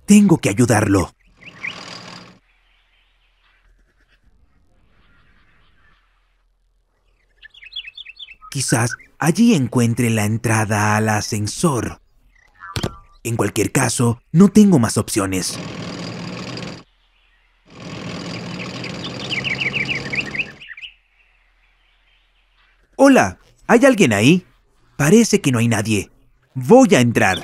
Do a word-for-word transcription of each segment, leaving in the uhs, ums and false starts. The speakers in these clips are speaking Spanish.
Tengo que ayudarlo. Quizás allí encuentre la entrada al ascensor. En cualquier caso, no tengo más opciones. Hola, ¿hay alguien ahí? Parece que no hay nadie. Voy a entrar.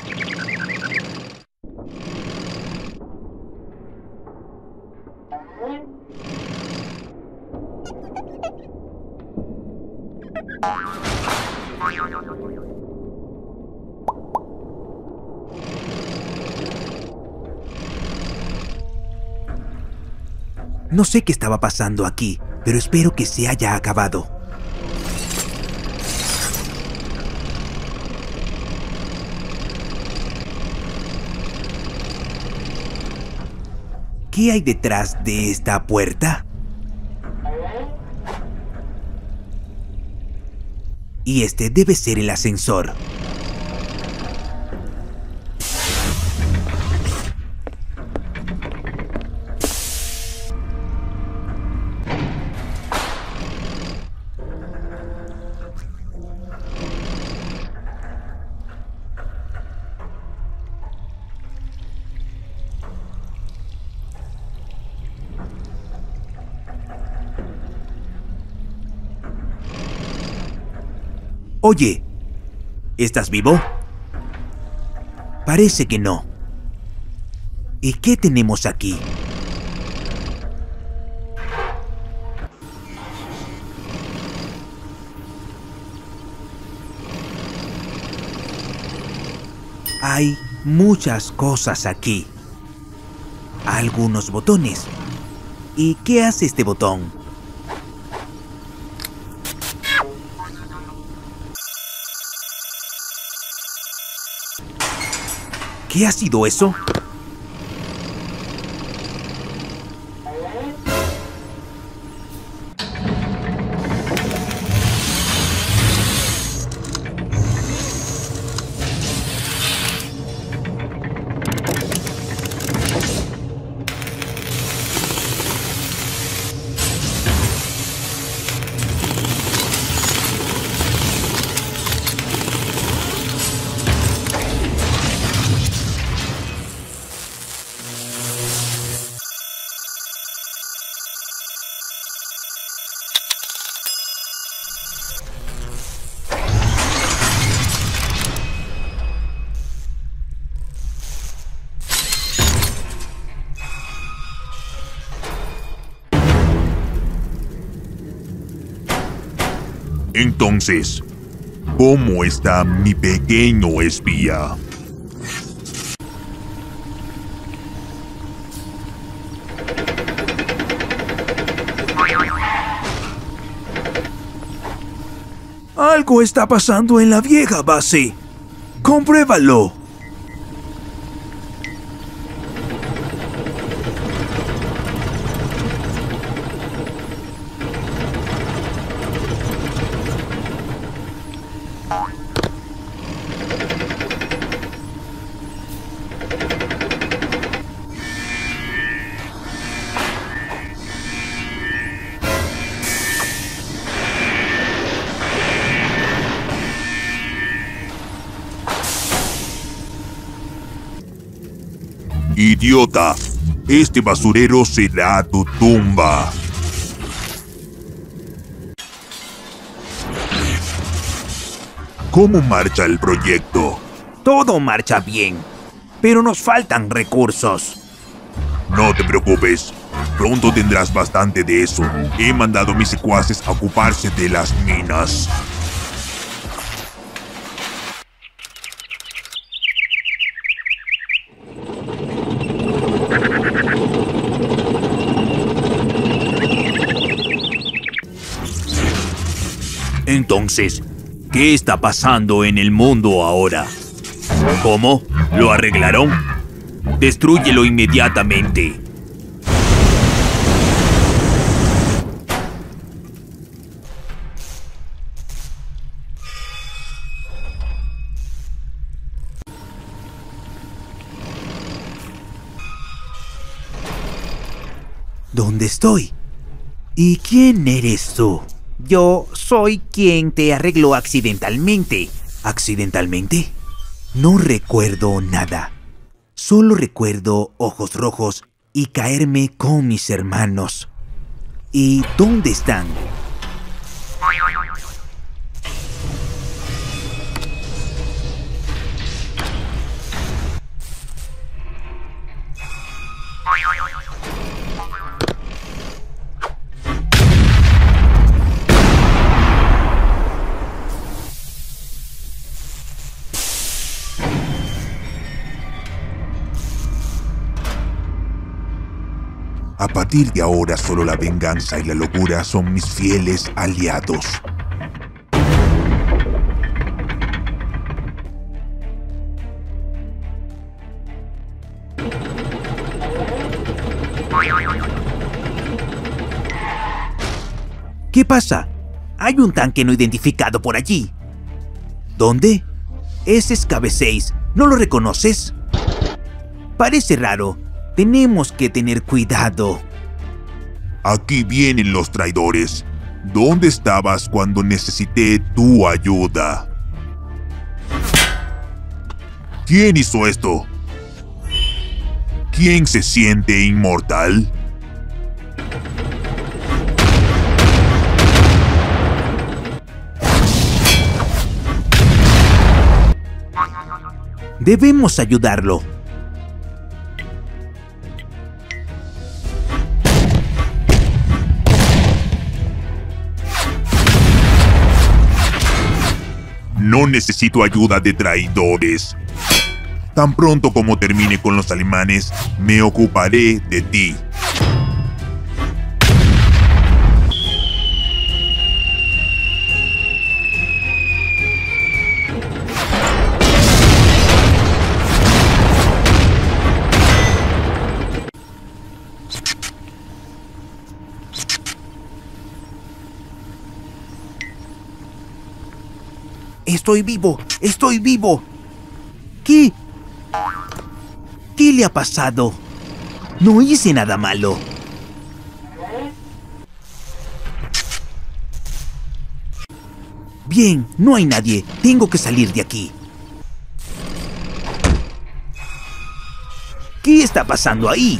No sé qué estaba pasando aquí, pero espero que se haya acabado. ¿Qué hay detrás de esta puerta? Y este debe ser el ascensor. Oye, ¿estás vivo? Parece que no. ¿Y qué tenemos aquí? Hay muchas cosas aquí. Algunos botones. ¿Y qué hace este botón? ¿Qué ha sido eso? Entonces, ¿cómo está mi pequeño espía? Algo está pasando en la vieja base. Compruébalo. Idiota, este basurero será tu tumba. ¿Cómo marcha el proyecto? Todo marcha bien, pero nos faltan recursos. No te preocupes, pronto tendrás bastante de eso. He mandado a mis secuaces a ocuparse de las minas. Entonces, ¿qué está pasando en el mundo ahora? ¿Cómo? ¿Lo arreglaron? Destrúyelo inmediatamente. ¿Dónde estoy? ¿Y quién eres tú? Yo soy quien te arregló accidentalmente. ¿Accidentalmente? No recuerdo nada. Solo recuerdo ojos rojos y caerme con mis hermanos. ¿Y dónde están? A partir de ahora solo la venganza y la locura son mis fieles aliados. ¿Qué pasa? Hay un tanque no identificado por allí. ¿Dónde? Ese es K B seis. ¿No lo reconoces? Parece raro. Tenemos que tener cuidado. Aquí vienen los traidores. ¿Dónde estabas cuando necesité tu ayuda? ¿Quién hizo esto? ¿Quién se siente inmortal? Debemos ayudarlo. No necesito ayuda de traidores. Tan pronto como termine con los alemanes, me ocuparé de ti. Estoy vivo, estoy vivo. ¿Qué? ¿Qué le ha pasado? No hice nada malo. Bien, no hay nadie. Tengo que salir de aquí. ¿Qué está pasando ahí?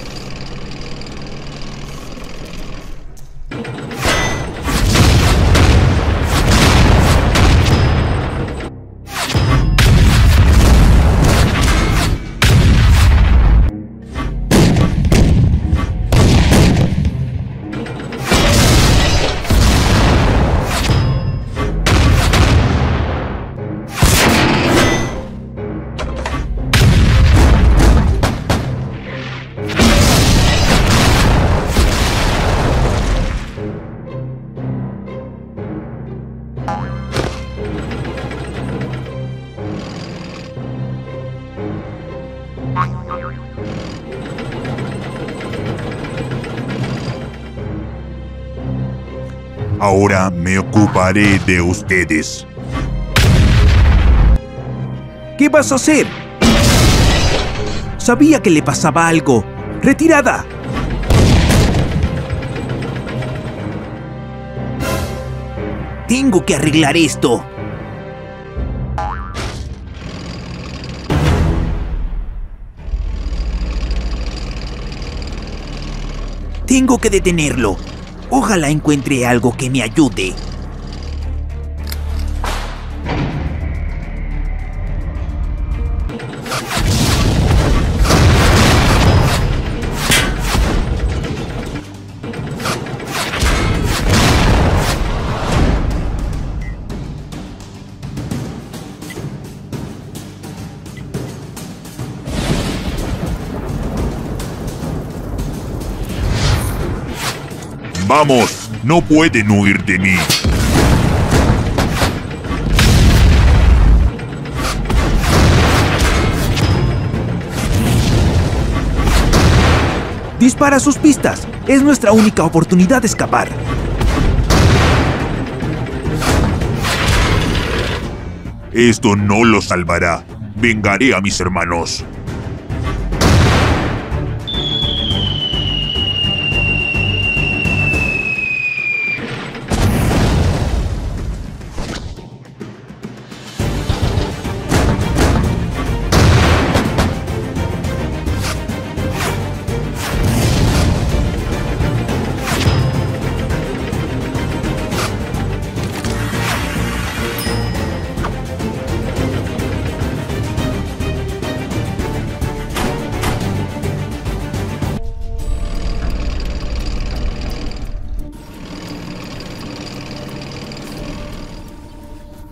Ahora me ocuparé de ustedes. ¿Qué vas a hacer? Sabía que le pasaba algo. ¡Retirada! Tengo que arreglar esto. Tengo que detenerlo. Ojalá encuentre algo que me ayude. ¡Vamos! ¡No pueden huir de mí! ¡Dispara sus pistas! Es nuestra única oportunidad de escapar. Esto no los salvará. Vengaré a mis hermanos.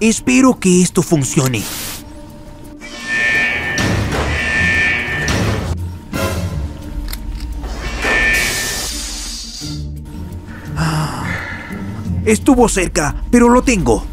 Espero que esto funcione. Ah, estuvo cerca, pero lo tengo.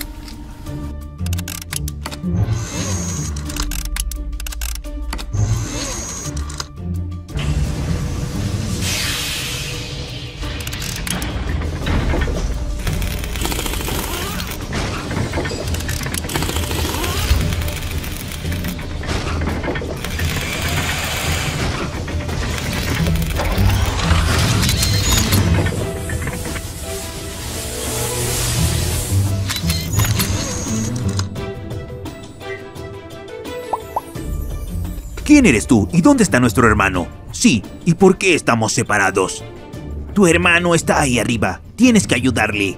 ¿Quién eres tú y dónde está nuestro hermano? Sí, ¿y por qué estamos separados? Tu hermano está ahí arriba. Tienes que ayudarle.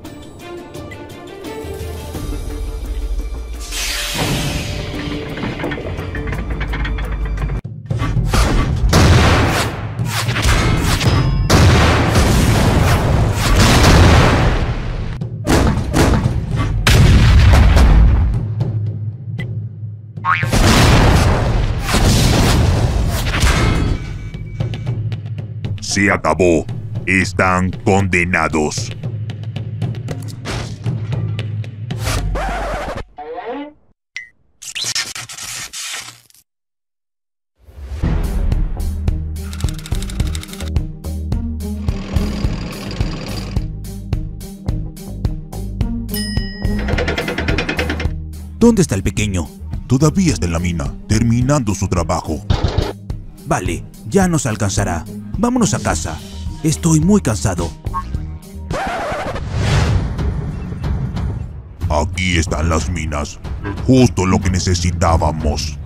Se acabó. Están condenados. ¿Dónde está el pequeño? Todavía está en la mina, terminando su trabajo. Vale, ya nos alcanzará. Vámonos a casa. Estoy muy cansado. Aquí están las minas. Justo lo que necesitábamos.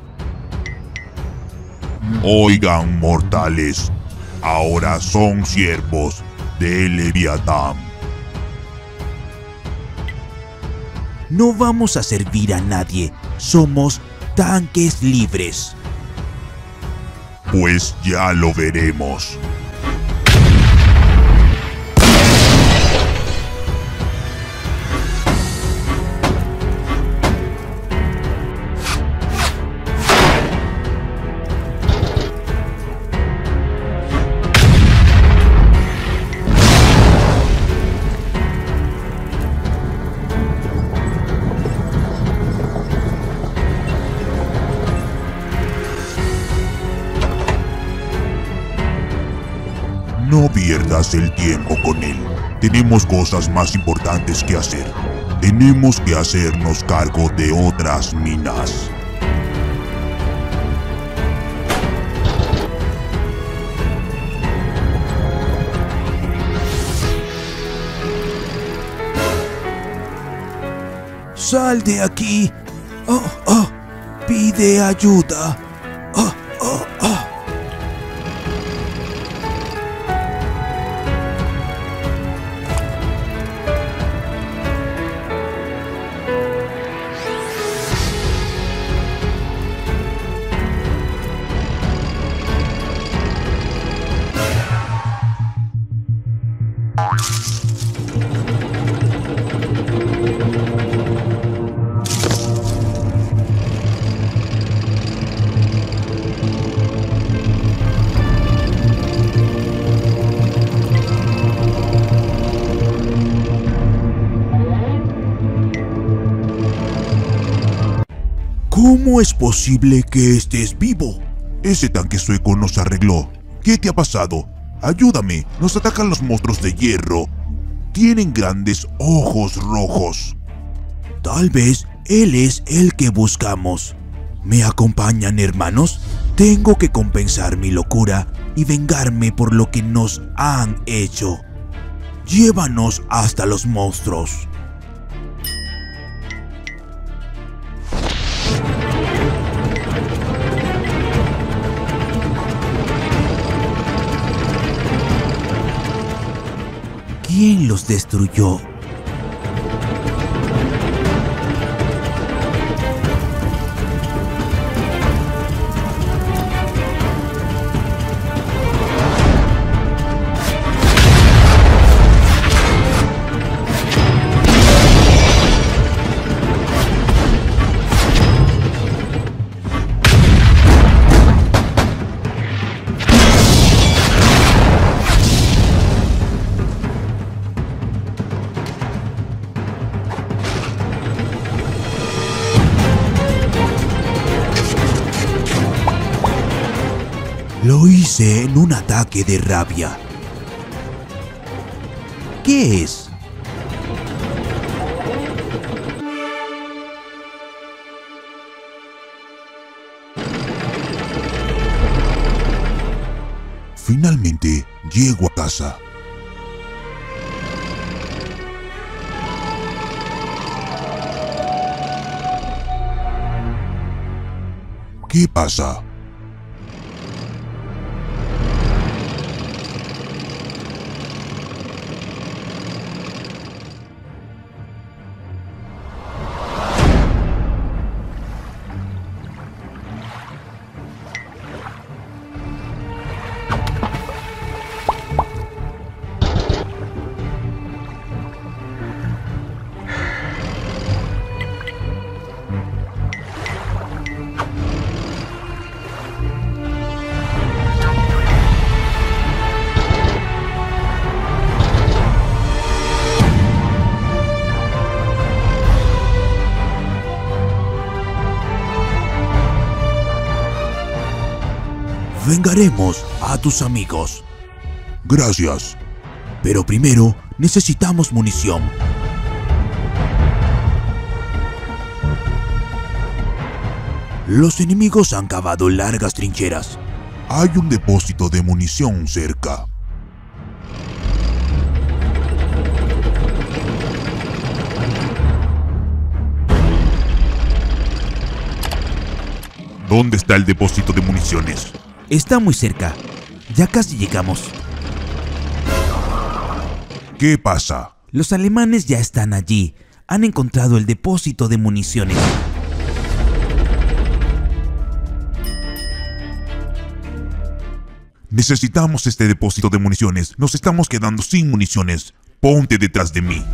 Oigan, mortales. Ahora son siervos de Leviatán. No vamos a servir a nadie. Somos tanques libres. Pues ya lo veremos. No pierdas el tiempo con él. Tenemos cosas más importantes que hacer. Tenemos que hacernos cargo de otras minas. ¡Sal de aquí! ¡Oh, oh! ¡Pide ayuda! ¡Oh, oh, oh! ¿Cómo es posible que estés vivo? Ese tanque sueco nos arregló. ¿Qué te ha pasado? Ayúdame, nos atacan los monstruos de hierro. Tienen grandes ojos rojos. Tal vez él es el que buscamos. ¿Me acompañan, hermanos? Tengo que compensar mi locura y vengarme por lo que nos han hecho. Llévanos hasta los monstruos. ¿Quién los destruyó? Lo hice en un ataque de rabia. ¿Qué es? Finalmente llego a casa. ¿Qué pasa? Vengaremos a tus amigos. Gracias. Pero primero necesitamos munición. Los enemigos han cavado largas trincheras. Hay un depósito de munición cerca. ¿Dónde está el depósito de municiones? Está muy cerca. Ya casi llegamos. ¿Qué pasa? Los alemanes ya están allí. Han encontrado el depósito de municiones. Necesitamos este depósito de municiones. Nos estamos quedando sin municiones. Ponte detrás de mí.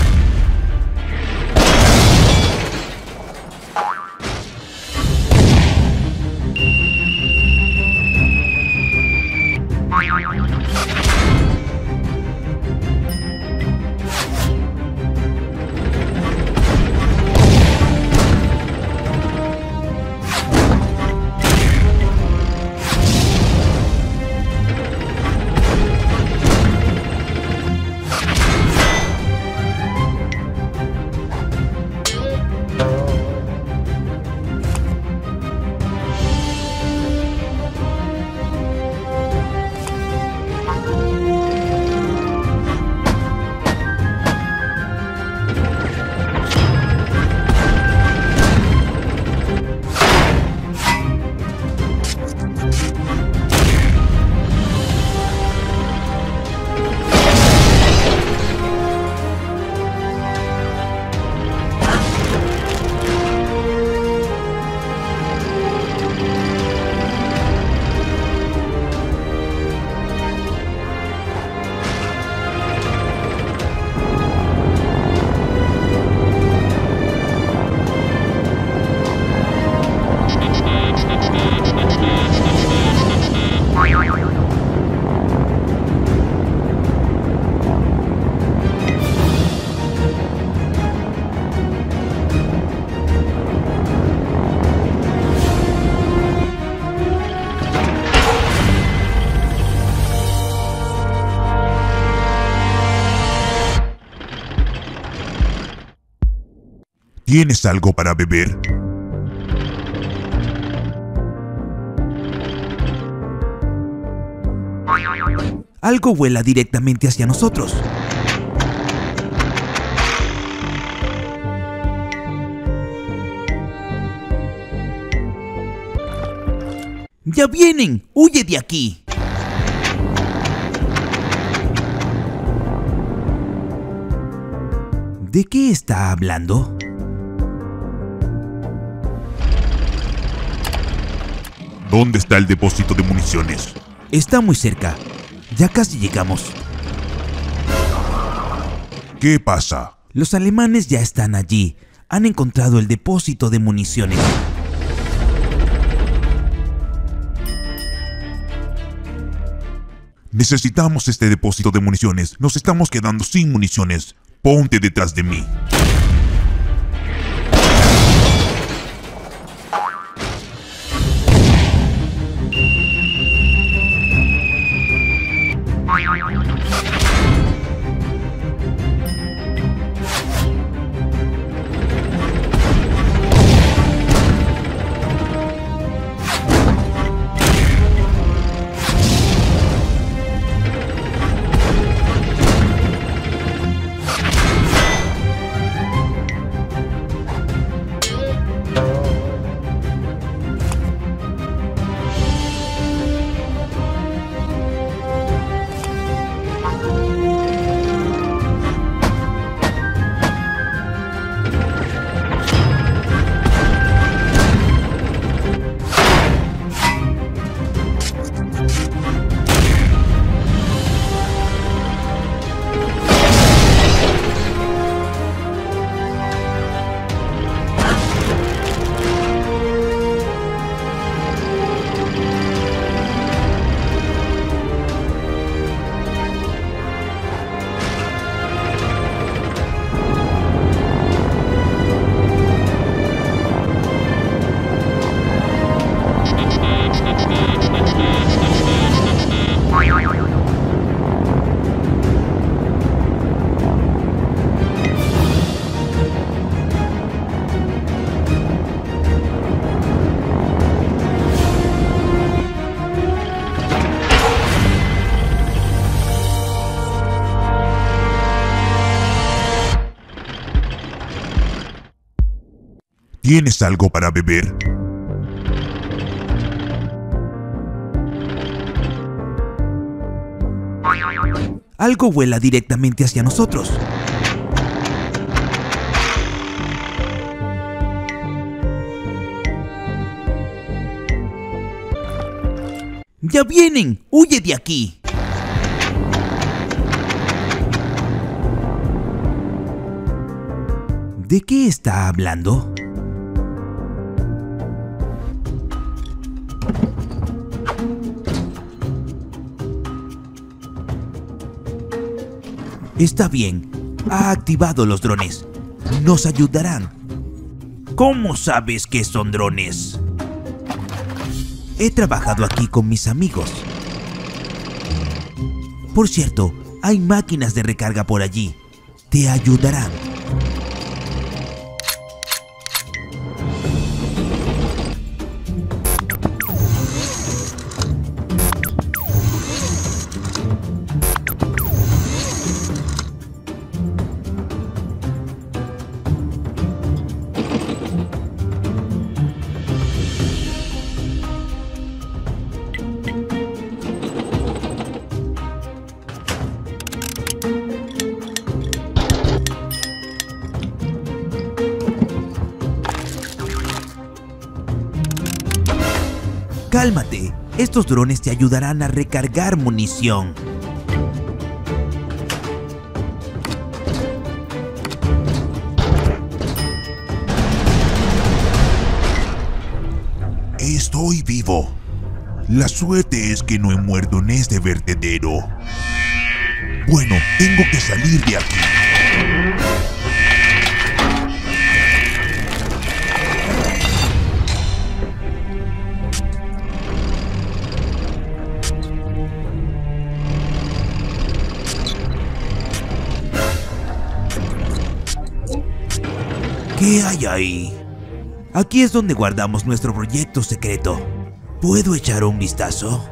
¿Tienes algo para beber? Algo vuela directamente hacia nosotros. ¡Ya vienen! ¡Huye de aquí! ¿De qué está hablando? ¿Dónde está el depósito de municiones? Está muy cerca. Ya casi llegamos. ¿Qué pasa? Los alemanes ya están allí. Han encontrado el depósito de municiones. Necesitamos este depósito de municiones. Nos estamos quedando sin municiones. Ponte detrás de mí. ¿Tienes algo para beber? Algo vuela directamente hacia nosotros. ¡Ya vienen! ¡Huye de aquí! ¿De qué está hablando? Está bien, ha activado los drones. Nos ayudarán. ¿Cómo sabes que son drones? He trabajado aquí con mis amigos. Por cierto, hay máquinas de recarga por allí. Te ayudarán. Cálmate, estos drones te ayudarán a recargar munición. Estoy vivo. La suerte es que no he muerto en este vertedero. Bueno, tengo que salir de aquí. ¿Qué hay ahí? Aquí es donde guardamos nuestro proyecto secreto. ¿Puedo echar un vistazo?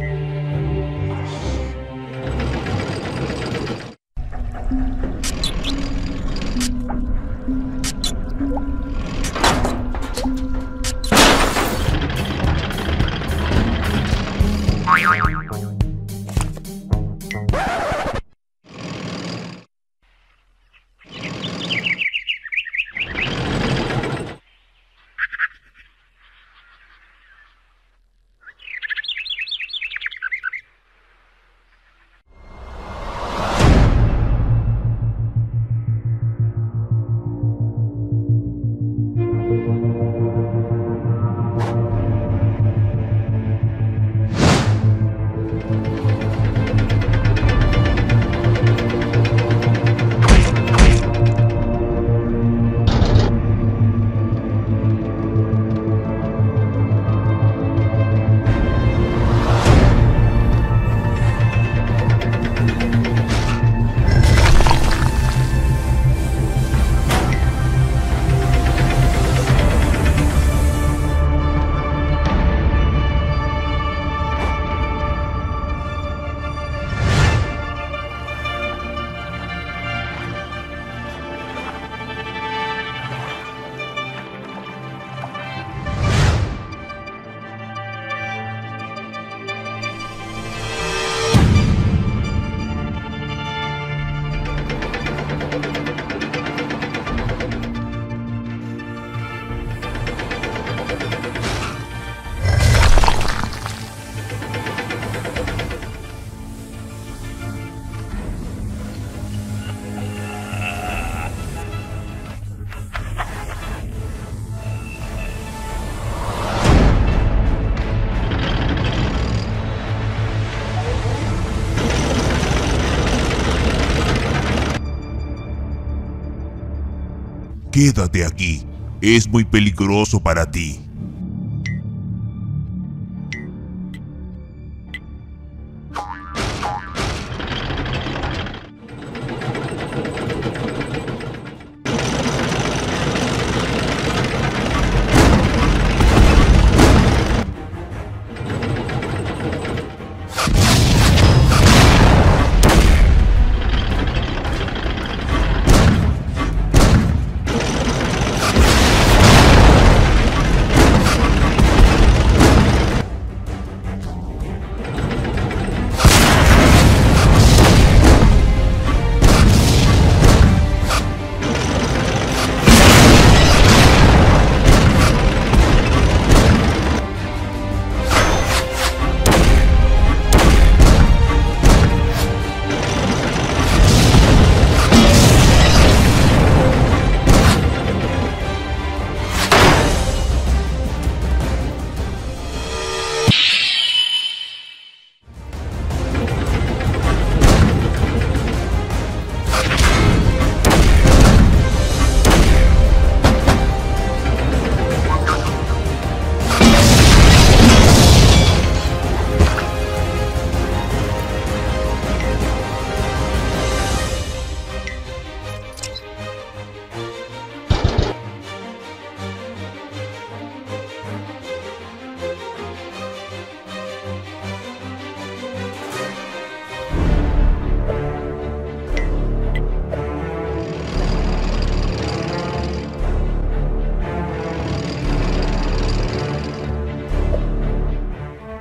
Quédate aquí. Es muy peligroso para ti.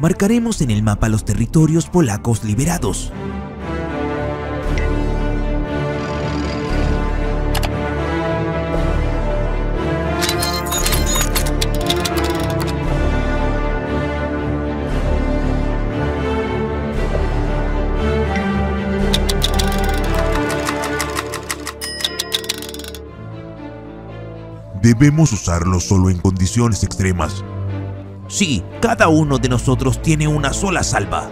Marcaremos en el mapa los territorios polacos liberados. Debemos usarlo solo en condiciones extremas. Sí, cada uno de nosotros tiene una sola salva.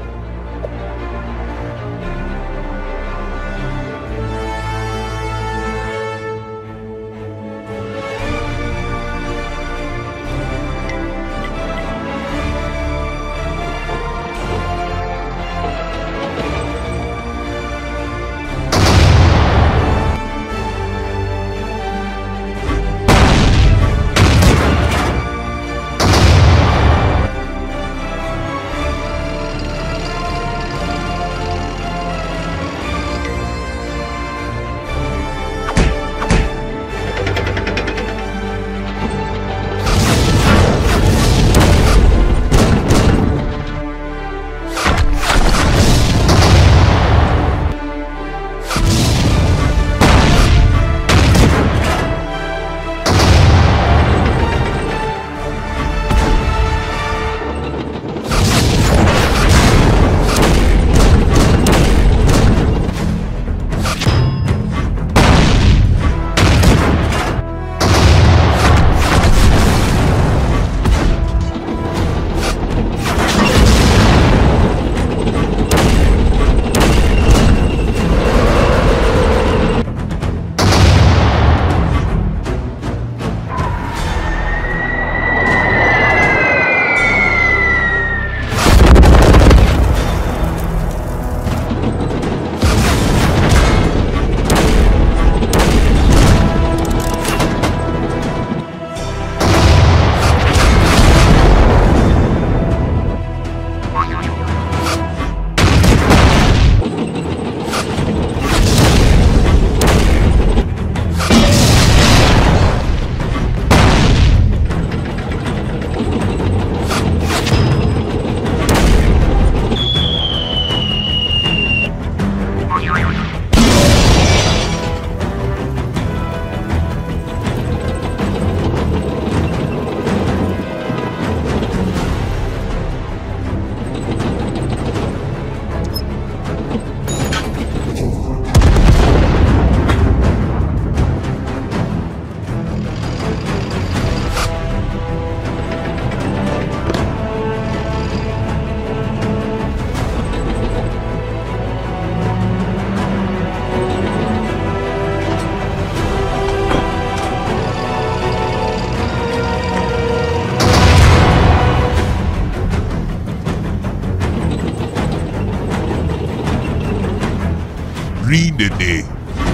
¡Ríndete!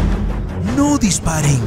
¡No disparen!